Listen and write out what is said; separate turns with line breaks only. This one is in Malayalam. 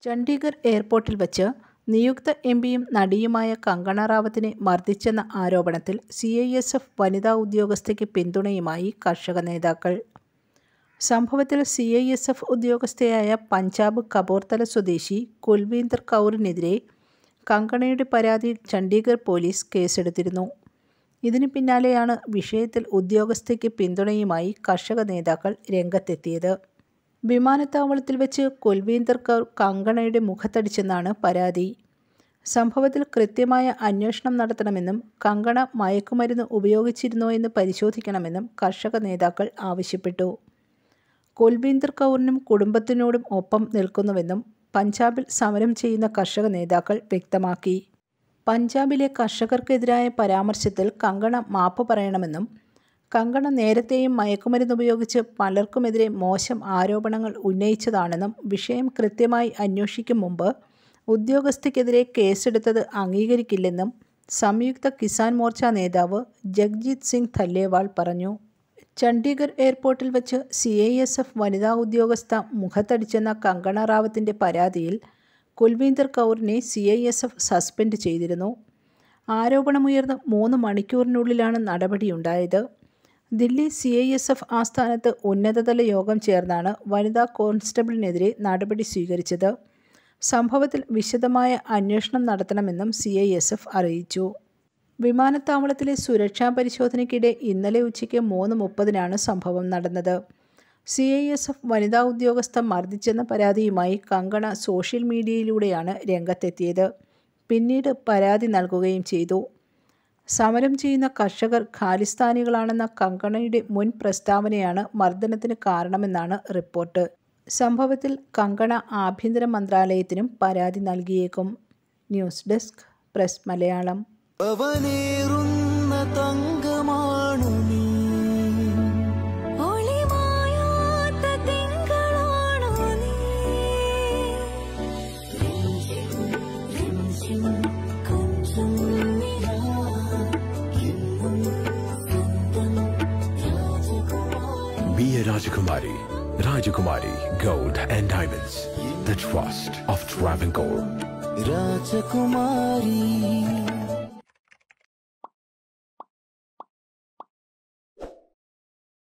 ചണ്ഡീഗഡ് എയർപോർട്ടിൽ വച്ച് നിയുക്ത എംപിയും നടിയുമായ കങ്കണ റാവത്തിനെ മർദ്ദിച്ചെന്ന ആരോപണത്തിൽ CISF വനിതാ ഉദ്യോഗസ്ഥയ്ക്ക് പിന്തുണയുമായി കർഷക നേതാക്കൾ. സംഭവത്തിൽ CISF ഉദ്യോഗസ്ഥയായ പഞ്ചാബ് കപൂർത്തല സ്വദേശി കുൽവീന്ദർ കൗറിനെതിരെ കങ്കണയുടെ പരാതിയിൽ ചണ്ഡീഗഡ് പോലീസ് കേസെടുത്തിരുന്നു. ഇതിനു പിന്നാലെയാണ് വിഷയത്തിൽ ഉദ്യോഗസ്ഥയ്ക്ക് പിന്തുണയുമായി കർഷക നേതാക്കൾ രംഗത്തെത്തിയത്. വിമാനത്താവളത്തിൽ വെച്ച് കുൽവീന്ദർ കൗർ കങ്കണയുടെ മുഖത്തടിച്ചെന്നാണ് പരാതി. സംഭവത്തിൽ കൃത്യമായ അന്വേഷണം നടത്തണമെന്നും കങ്കണ മയക്കുമരുന്ന് ഉപയോഗിച്ചിരുന്നോ എന്ന് പരിശോധിക്കണമെന്നും കർഷക നേതാക്കൾ ആവശ്യപ്പെട്ടു. കുൽവീന്ദർ കൗറിനും കുടുംബത്തിനോടും ഒപ്പം നിൽക്കുന്നുവെന്നും പഞ്ചാബിൽ സമരം ചെയ്യുന്ന കർഷക നേതാക്കൾ വ്യക്തമാക്കി. പഞ്ചാബിലെ കർഷകർക്കെതിരായ പരാമർശത്തിൽ കങ്കണ മാപ്പ് പറയണമെന്നും കങ്കണ നേരത്തെയും മയക്കുമരുന്ന് ഉപയോഗിച്ച് പലർക്കുമെതിരെ മോശം ആരോപണങ്ങൾ ഉന്നയിച്ചതാണെന്നും വിഷയം കൃത്യമായി അന്വേഷിക്കും മുമ്പ് ഉദ്യോഗസ്ഥയ്ക്കെതിരെ കേസെടുത്തത് അംഗീകരിക്കില്ലെന്നും സംയുക്ത കിസാൻ മോർച്ച നേതാവ് ജഗ്ജീത് സിംഗ് ധല്ലേവാൾ പറഞ്ഞു. ചണ്ഡീഗഡ് എയർപോർട്ടിൽ വച്ച് CISF വനിതാ ഉദ്യോഗസ്ഥ മുഖത്തടിച്ചെന്ന കങ്കണ റാവത്തിൻ്റെ പരാതിയിൽ കുൽവീന്ദർ കൗറിനെ CISF സസ്പെൻഡ് ചെയ്തിരുന്നു. ആരോപണമുയർന്ന് 3 മണിക്കൂറിനുള്ളിലാണ് നടപടിയുണ്ടായത്. ദില്ലി CISF ആസ്ഥാനത്ത് ഉന്നതതല യോഗം ചേർന്നാണ് വനിതാ കോൺസ്റ്റബിളിനെതിരെ നടപടി സ്വീകരിച്ചത്. സംഭവത്തിൽ വിശദമായ അന്വേഷണം നടത്തണമെന്നും CISF അറിയിച്ചു. വിമാനത്താവളത്തിലെ സുരക്ഷാ പരിശോധനയ്ക്കിടെ ഇന്നലെ ഉച്ചയ്ക്ക് 3:30-നാണ് സംഭവം നടന്നത്. CISF വനിതാ ഉദ്യോഗസ്ഥ മർദ്ദിച്ചെന്ന പരാതിയുമായി കങ്കണ സോഷ്യൽ മീഡിയയിലൂടെയാണ് രംഗത്തെത്തിയത്. പിന്നീട് പരാതി നൽകുകയും ചെയ്തു. സമരം ചെയ്യുന്ന കർഷകർ ഖാലിസ്ഥാനികളാണെന്ന കങ്കണയുടെ മുൻ പ്രസ്താവനയാണ് മർദ്ദനത്തിന് കാരണമെന്നാണ് റിപ്പോർട്ട്. സംഭവത്തിൽ കങ്കണ ആഭ്യന്തര മന്ത്രാലയത്തിനും പരാതി നൽകിയേക്കും. News desk press Malayalam.
Be a Rajakumari. Rajakumari Gold and Diamonds. The trust of Travancore.
Rajakumari.